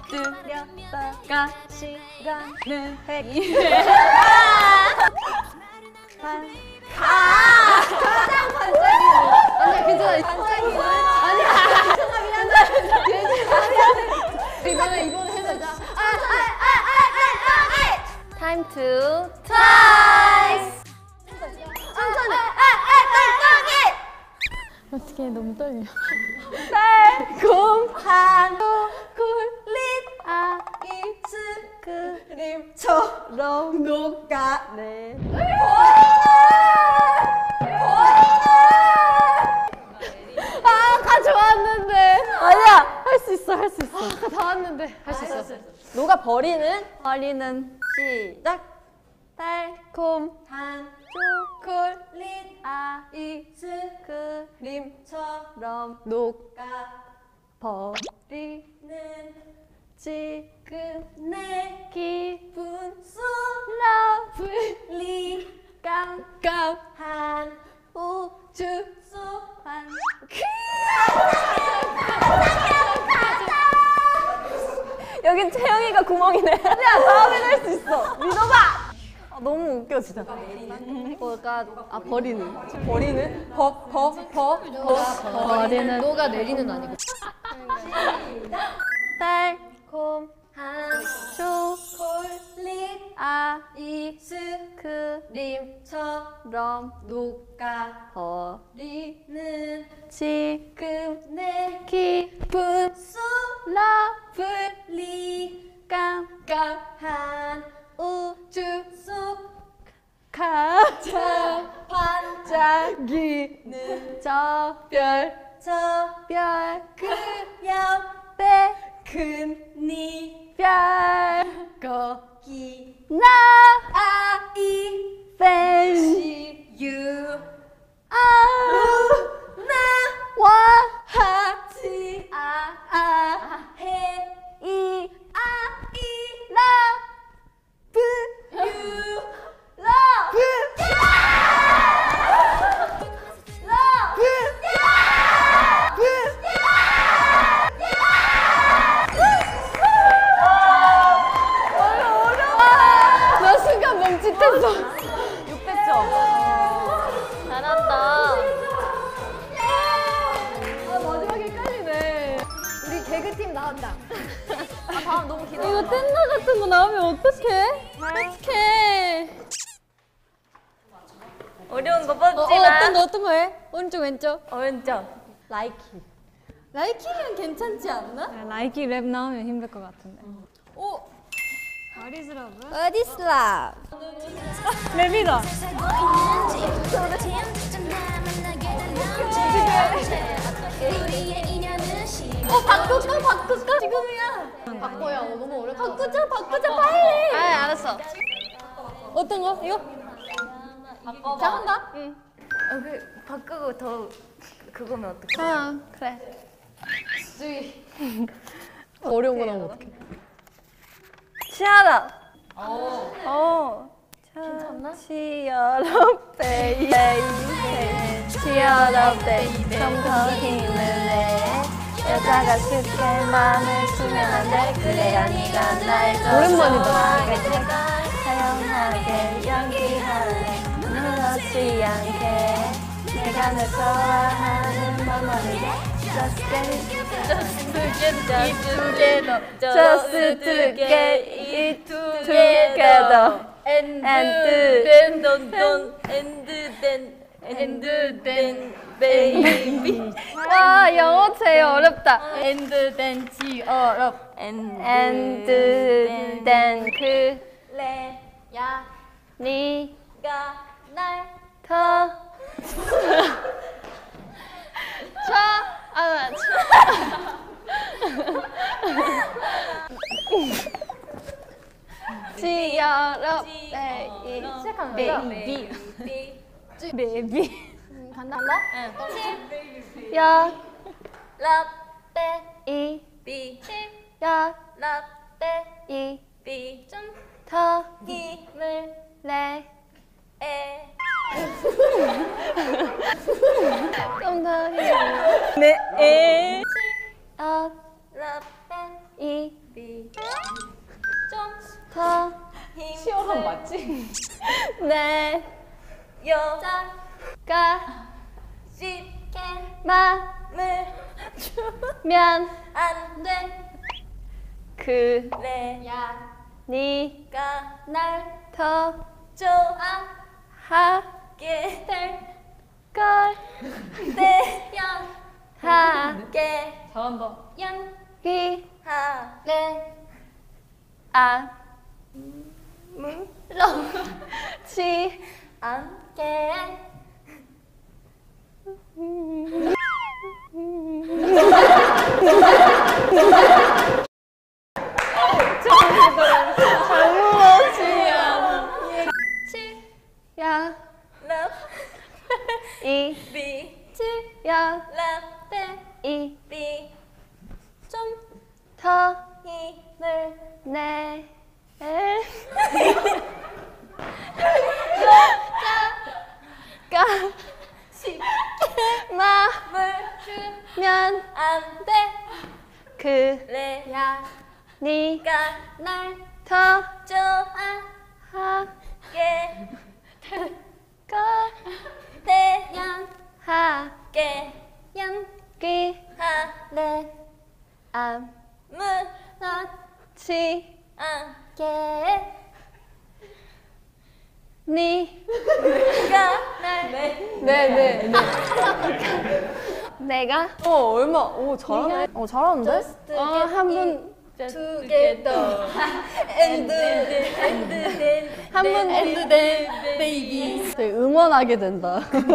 뚫렸다가 시간을 획 가장 반짝이는. 아니야 괜찮아. 반짝이는. 아니야. 미안해. 이번에 해보자. Time to twice. 어떻게 너무 떨려. 달콤한 초콜릿 아이스크림처럼 녹아내. 아까 좋았는데. 아니야. 할 수 있어. 할 수 있어. 아까 다 왔는데 할 수 있어. 녹아 버리는 시작. 달콤한 초콜릿 아이스크림처럼 녹아 버리는 지금 내 기분 속 러블리 깜깜한 우주 속 여긴 채영이가 구멍이네. 야, 다음엔 할 수 있어. 믿어봐. 아, 너무 웃겨 진짜. 뭐가 버리는. 버리는 버리는. 너가 내리는 아니고. 달콤한 초콜릿 아이스크림처럼 녹아 버리는 지금 내 기분 속 러블리 깜깜한 우주 속 가장 반짝이는 저 별 그 옆에 큰 별 거기 나 I fancy you 나와 하지 해 이 love you love 나 순간 멈칫했어. 600점. 잘한다. 마지막에 헷갈리네. 우리 개그팀 나온다. 다음 너무 기다려. 이거 댄나 같은 거 나오면 어떡해? 어떡해? 어려운 거 뽑지 마. 어떤 거 해? 오른쪽 왼쪽? 왼쪽. 라이키. 라이키는 괜찮지 않나? 라이키 랩 나오면 힘들 것 같은데. 오! 어디스 라? 랩이다. 바꿀까? 지금이야. 바꿔야 너무 어렵다. 바꾸자 빨리. 아, 알았어. 어떤 거? 이거? 바꿔봐. 잘한다? 응. 바꾸고 더 그거면 어떡해? 그래. 어려운 거 나오면 어떡해? 치아라. 괜찮나? 치아라 베이비. 치아라 베이비. 좀 더 힘을 내. 여자가 쉽게 마음을 주면 안 돼. 그래야 네가 날 오랜만이다. 사용하게 연기할래. 누렇지 않게. 내가 널 좋아하는 맘만을 Just get it, just together, just to get it together, and then, baby. 와 영어 제일 어렵다. And then 지어럽, and then 그래야 네가 날 더 지어럽 베이비. 베이비. 간다? 야 라떼 이비 야 라떼 이비 좀 더 힘을 내 좀 더 힘을 내 라떼 이비 비. 더 시어가 맞지? 내 여자가 쉽게 마음을 면 안돼 그래야 네가 날 더 좋아하게 될 걸 태연하게 잘한다. 연기 하래 치 않게 야 love 이 be 야 love 이 be 더 힘을 내 가 쉽게 마면 주면 안돼 그래야 네가 네가 날 더 좋아하게 걸 태연하게 연기 하래 아무렇지 않게 네가 날 네네. 내가 얼마? 오 잘하네. 잘하는데? 한 분 together and then 한 분 and then baby 되게 응원하게 된다.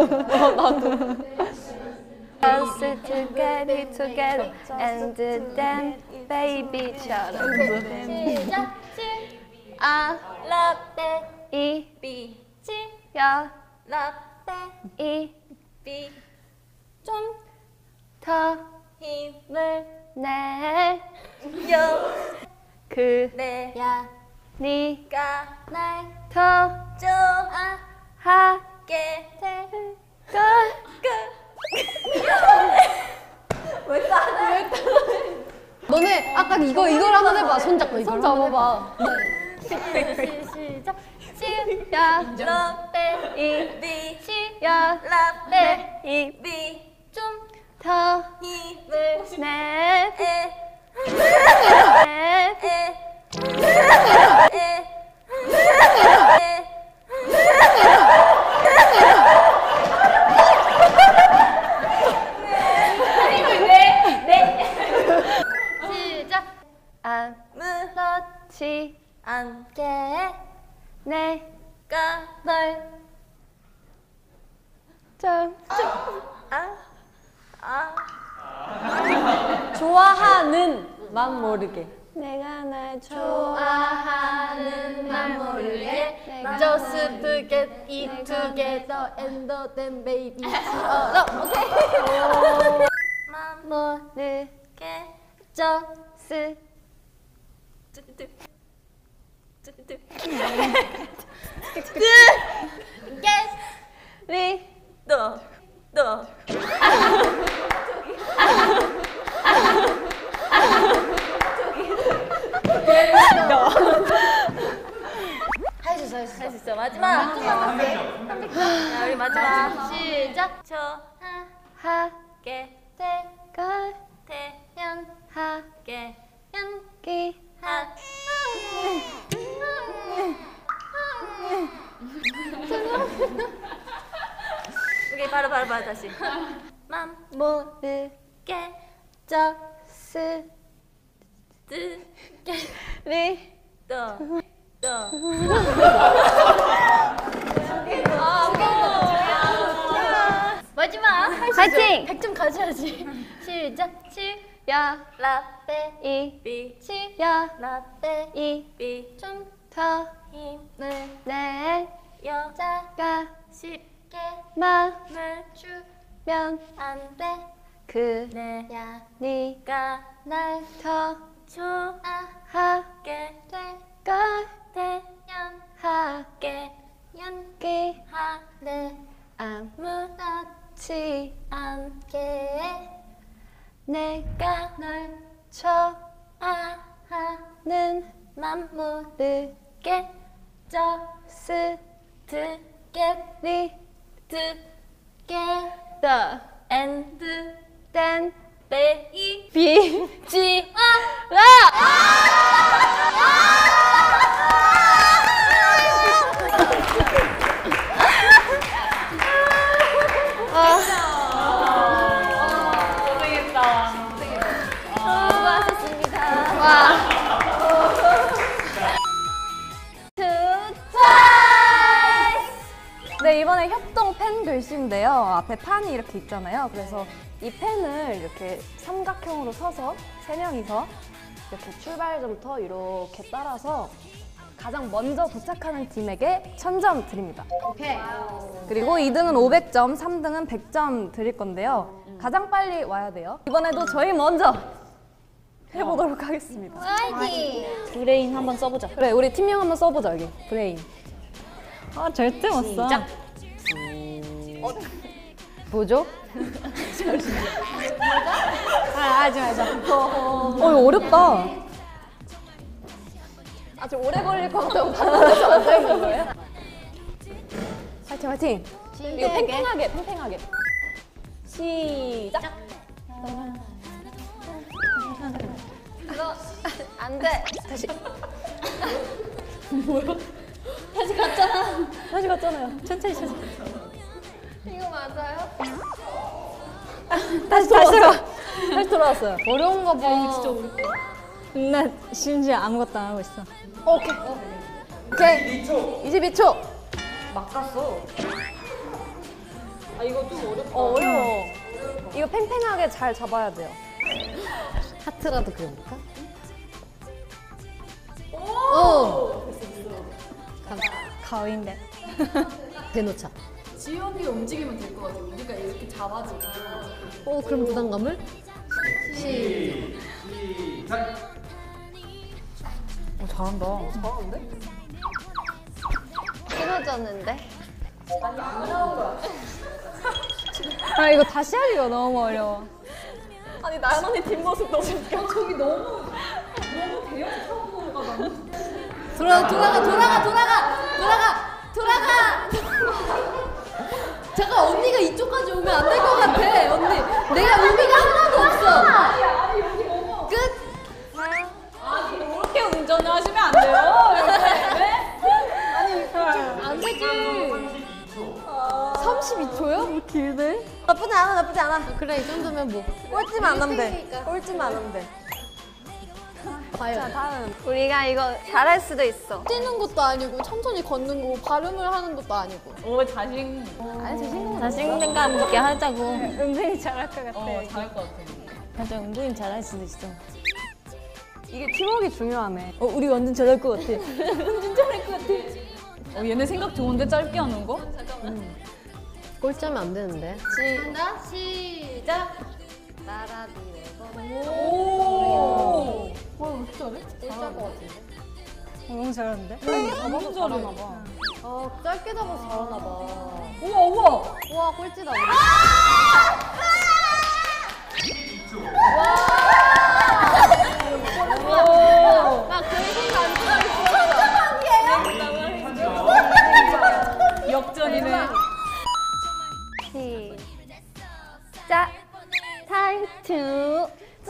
us together together and then baby처럼 시작 아 라떼 이 비 야 라떼 이 비 더 힘을 내 그래야 네가 날 더 좋아하게 될 될 너네 아까 이걸 한번 해봐. 손잡고 이걸. 잡아봐. 시작 야 라떼 이 비 야 라떼 이 비 더 힘을 내 시작 아무렇지 않게 내가 널 좀 좋아하는 맘 모르게. 내가 날 좋아하는 맘 모르게 Just to get it together and then baby 오케이 맘 모르게 just get 리 너 할 수 있어 마지막 자 우리 마지막 시작 하게 걸 태연하게 연기 오케이 바로 다시 맘 모르게 just 리 마지막 할 수 있어. 파이팅! 100점 가져야지. 시작. 야 라떼 이 비 야 라떼 이 비 더 힘을 내 여자가 가 쉽게 마음을 주면 면 안돼 그래야 네가 날 더 좋아하게 될 될 걸 태연하게 연기 하래 아무렇지 않게 내가 널 좋아하게 좋아하게 는 맘 르 게 저 스 드 겟 리 드 게 더 엔드 댄 베이 비 지 라 수고하셨습니다. 와. 네, 이번에 협동 펜 글씨인데요. 앞에 판이 이렇게 있잖아요. 그래서 이 펜을 이렇게 삼각형으로 서서 세 명이서 이렇게 출발점부터 이렇게 따라서 가장 먼저 도착하는 팀에게 1000점 드립니다. 오케이. 그리고 2등은 500점, 3등은 100점 드릴 건데요. 가장 빨리 와야 돼요. 이번에도 저희 먼저 해보도록 하겠습니다. 화이팅! 브레인 한번 써보자. 그래, 우리 팀명 한번 써보자, 여기. 브레인. 아 절대 못 써. 시작. 뭐죠? 하지 말자. 이거 어렵다. 아주 오래 걸릴 것 같다고 반응해서 만드는 거예요? 화이팅, 화이팅! 이거 팽팽하게, 팽팽하게. 시작! 너 안 돼. 다시. 다시 갔잖아. 다시 갔잖아요. 천천히 천천히. 이거 맞아요? 다시 돌아왔어요. 다시 돌아왔어요. 어려운가 봐. 나 심지어 아무것도 안 하고 있어. 오케이. 오케이. 22초. 막 갔어. 아 이거 좀 어렵다. 어려워. 이거 팽팽하게 잘 잡아야 돼요. 하트라도 그려볼까? 오! 가위인데. 대놓자. 지연이가 움직이면 될 것 같아. 우리가 이렇게 잡아주고. 그럼 부담감을? 잘한다. 끊어졌는데? 아 이거 다시 하기가 너무 어려워. 아니, 나연 언니 뒷모습 너무 웃겨. 돌아가! 잠깐 언니가 이쪽까지 오면 안 될 것 같아. 언니, 내가 의미가 하나도 없어. 끝. 이렇게 운전을 하시면 안 돼요. 안 되지. 32초요? 길네. 나쁘지 않아, 나쁘지 않아. 그래 이 정도면 뭐. 꼴찌만 안 하면 돼. 일등이니까. 꼴찌만 안 하면 돼. 봐요. 자, 다음. 우리가 이거 잘할 수도 있어. 뛰는 것도 아니고 천천히 걷는 거고 발음을 하는 것도 아니고. 오 자신. 아니, 자신감. 자신감 있게 하자고. 은근히 잘할 것 같아. 잘할 것 같아. 맞아 은근히 잘할 수도 있어. 이게 팀워크가 중요하네. 우리 완전 잘할 것 같아. 완전 잘할 것 같아. 얘네 생각 좋은데 짧게 하는 거? 꼴찌하면 안 되는데. 간다. 시작. 오. 꼴찌할 것 같은데. 너무 잘하는데? 잡아서 잘하나 봐. 짧게 잡아서 잘하나 봐. 우와 우와. 우와 꼴찌다 우리. 나그 생각 안 들어 있어. 역전이네. 시작. Time to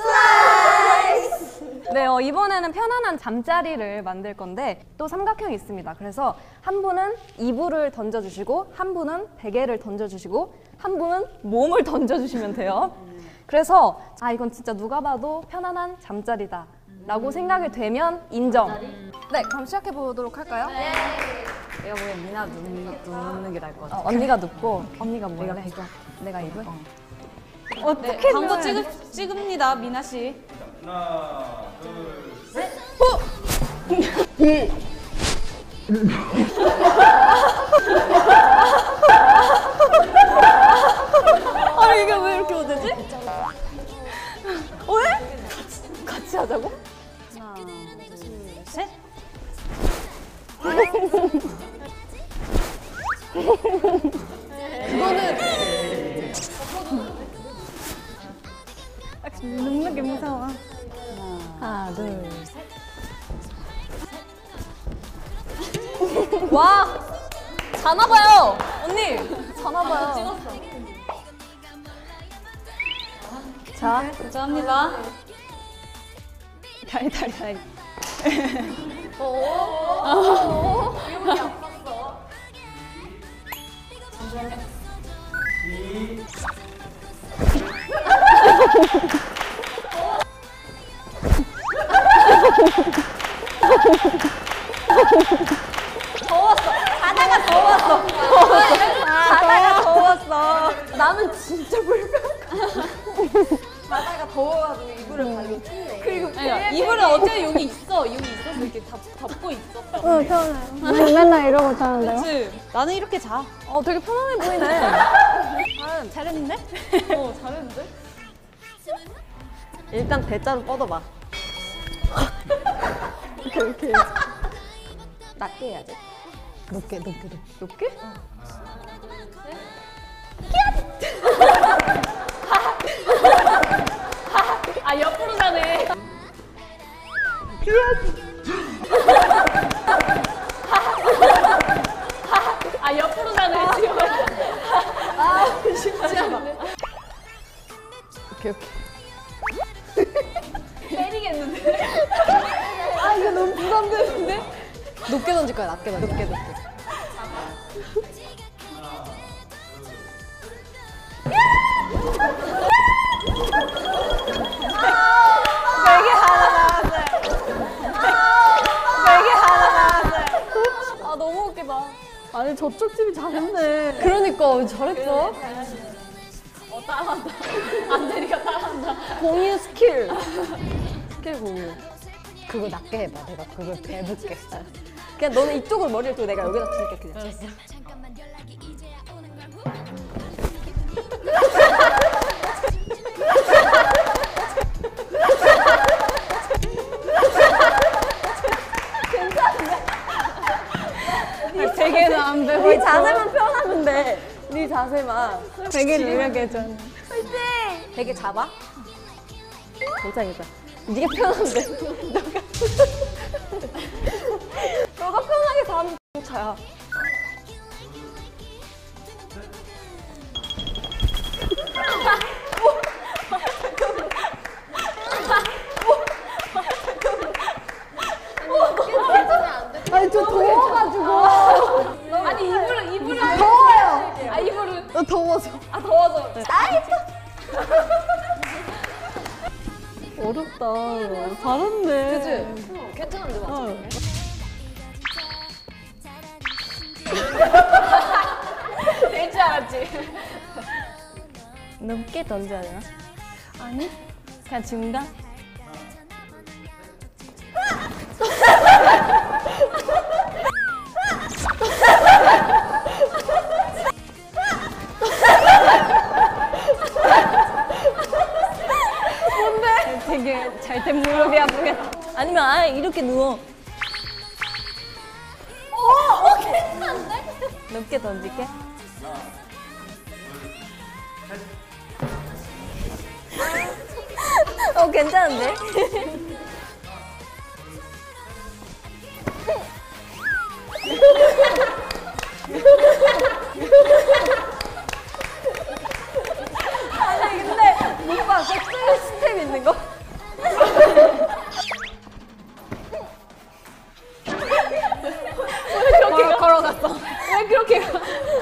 네, 이번에는 편안한 잠자리를 만들 건데 또 삼각형이 있습니다. 그래서 한 분은 이불을 던져주시고 한 분은 베개를 던져주시고 한 분은 몸을 던져주시면 돼요. 그래서 이건 진짜 누가 봐도 편안한 잠자리다 라고 생각이 되면 인정. 네, 그럼 시작해 보도록 할까요? 내가 보기엔 미나 눕는 게 나을 것 같아. 언니가 눕고 언니가 뭐 할래? 내가 이불? 어떻게 광고 찍습니다, 미나 씨. 하나, 둘, 셋. 이게 왜 이렇게 못되지? 왜? 같이 하자고? 하나, 둘, 셋. 눕는 게 무서워. 하나, 둘, 셋. 와 자나봐요 언니 자나봐요. 찍었어. 자 감사합니다. 다리. 바다가 더웠어. 나는 진짜 불편. 바다가 더워가지고 이불을 발로 춥네. 그리고 이불은 어째 여기 있어. 여기 있었어. 이렇게 덮고 있었어. 응, 편해. 맨날 이러고 자는데요? 그치? 나는 이렇게 자. 되게 편안해 보이네. 잘했는데? 잘했는데? 일단 대자로 뻗어봐. 이렇게. 낮게 해야지. 높게? 아, 옆으로 자네. 아, 옆으로 자네. 쉽지 않아. 오케이. 때리겠는데? 아 이거 너무 부담되는데? 높게 던질 거야. 낮게. 높게. 베개 하나 나왔어요. 아 너무 웃기다. 아니 저쪽 팀이 잘했네. 그러니까 잘했어. 따라한다. 안젤리가 따라한다. 공유 스킬 공유. 그거 낮게 해봐. 내가 그걸 배볼게. 그냥 너는 이쪽으로 머리를 두고 내가 여기다 줄게 그냥. 알았어. 베개는 안 배고 네 자세만 편하면 돼. 네 자세만. 베개를 이렇게 해줘. 베개 잡아. 괜찮아. 네가 편한데. 너가 편하게 자면 차야. 아니 저 더워가지고. 아니, 이불을. 더워요. 아, 이불을. 너 더워서. 아, 더워서. 어렵다. 잘했네. 그치? 괜찮은데 맞아. 될 줄 알았지. 높게 던져야 되나? 아니? 그냥 중간? 되게 잘된 무릎이 아프겠다. 아니면 아예 이렇게 누워. 높게 던질게. 괜찮은데? 아니 근데 못 봐. 섹스 스텝 있는 거? 왜 그렇게 걸어갔어? 왜 그렇게 가?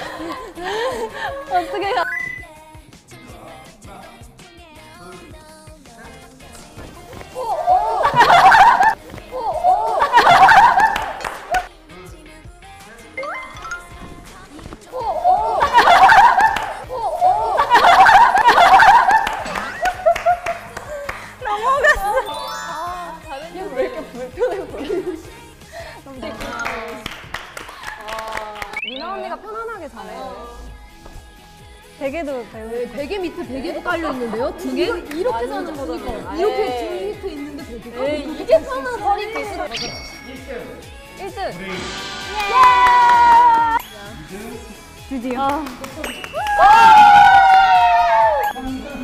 어떻게 가? 왜 이렇게 불편해 보여? 미나 언니가 편안하게 자네. 베개도 배우. 베개 밑에 베개도 깔려 있는데요? 두 개? 이렇게 자는 거잖아. 이렇게 등 밑에 있는데 베개가? 이게 편한 허리 기술. 1등. 드디어.